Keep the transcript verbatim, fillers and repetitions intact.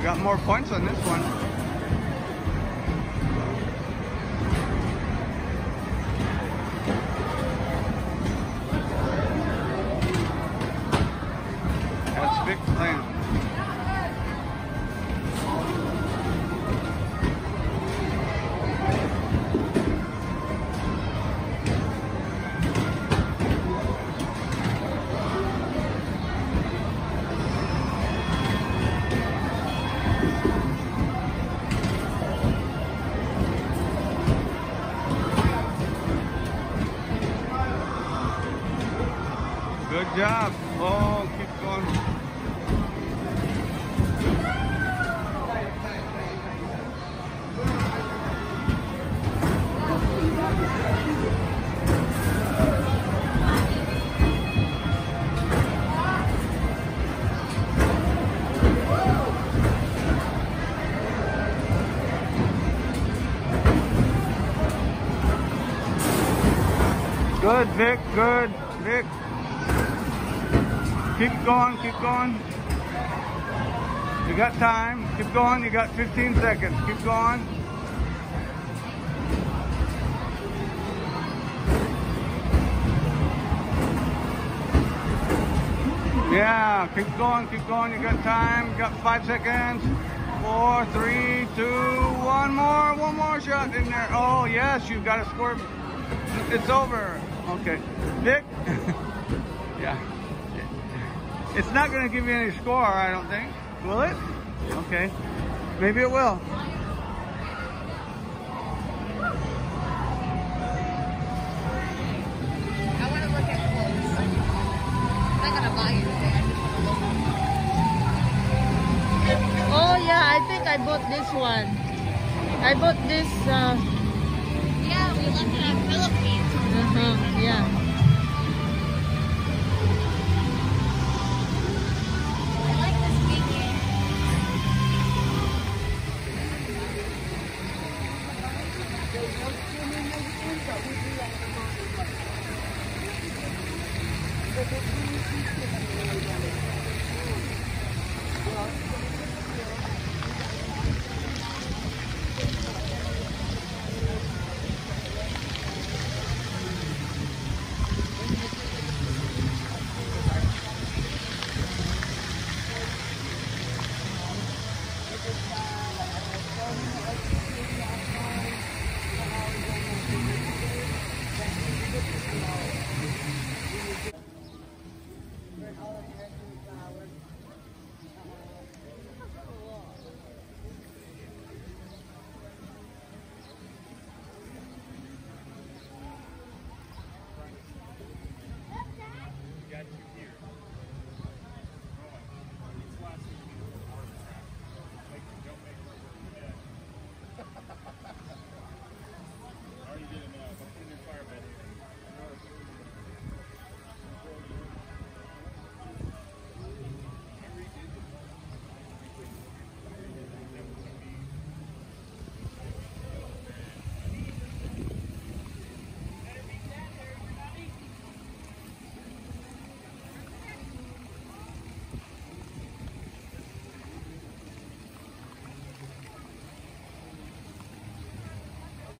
Got more points on this one. That's Vic playing. Good job. Oh, keep going. Good, Vic. Good, Vic. Keep going, keep going. You got time. Keep going. You got fifteen seconds. Keep going. Yeah, keep going, keep going. You got time. You got five seconds. Four, three, two, one more. One more shot in there. Oh, yes, you've got to score. It's over. Okay. Vic? Yeah. It's not going to give you any score, I don't think. Will it? Okay. Maybe it will. I want to look at clothes. I'm not going to buy anything. Oh yeah, I think I bought this one. I bought this, uh... Yeah, we left it at Philippines. Uh-huh, yeah. Thank you.